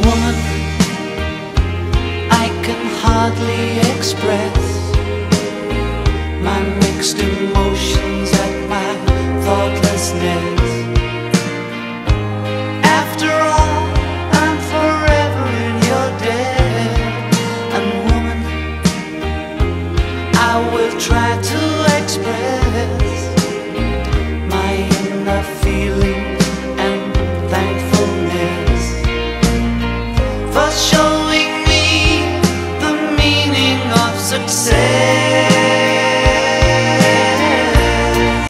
woman, I can hardly express my mixed emotions at my thoughtlessness. After all, I'm forever in your debt. And woman, I will try to express my inner feelings and thankfulness. For sure